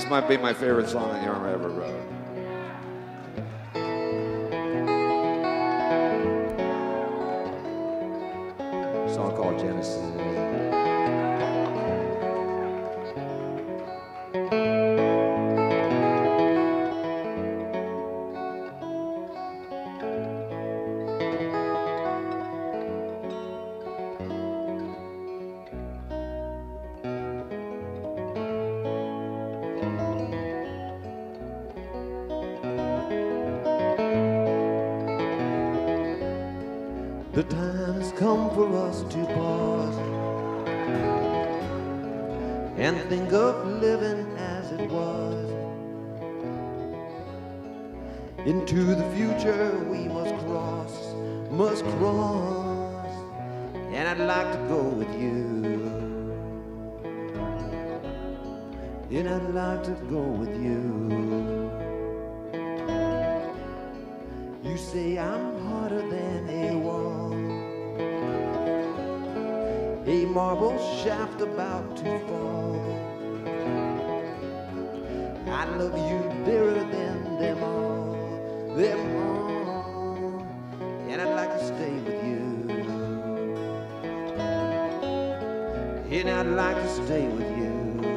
This might be my favorite song that Jorma ever wrote. A song called Genesis. The time has come for us to pause and think of living as it was. Into the future we must cross, and I'd like to go with you. And I'd like to go with you. You say I'm harder than a wall, a marble shaft about to fall. I love you dearer than them all, and I'd like to stay with you. And I'd like to stay with you.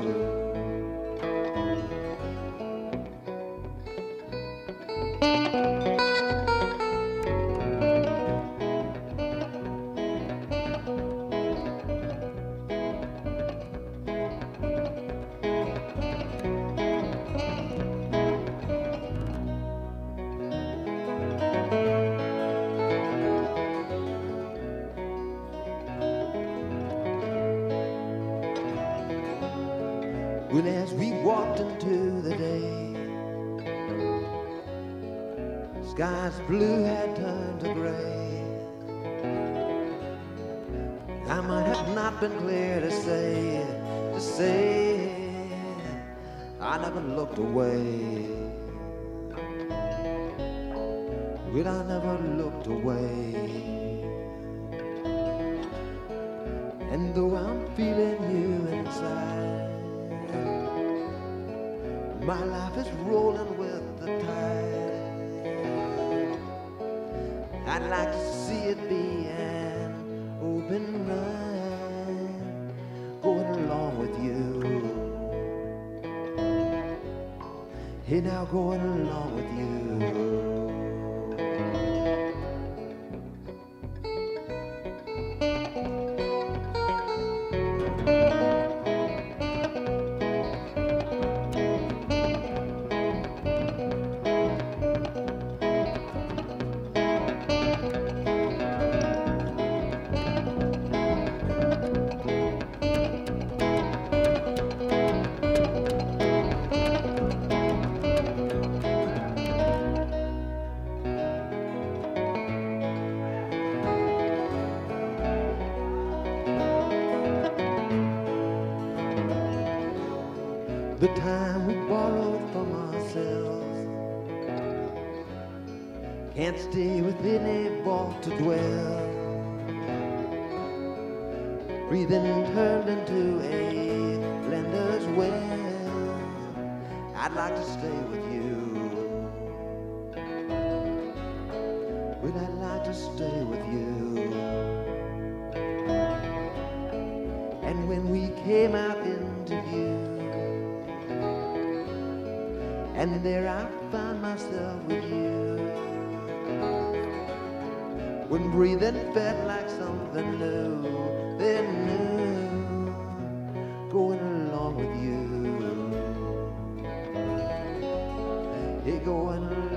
Well, as we walked into the day, sky's blue had turned to gray. I might have not been clear to say, I never looked away. Well, I never looked away. And though I'm feeling you inside, my life is rolling with the tide. I'd like to see it be an open ride, going along with you. Hey, now going along with you. The time we borrowed from ourselves can't stay within a vault to dwell. Breathing turned into a blender's well. I'd like to stay with you. Well, I'd like to stay with you. And when we came out into view, and there I found myself with you, when breathing felt like something new, then new, going along with you, hey, going along.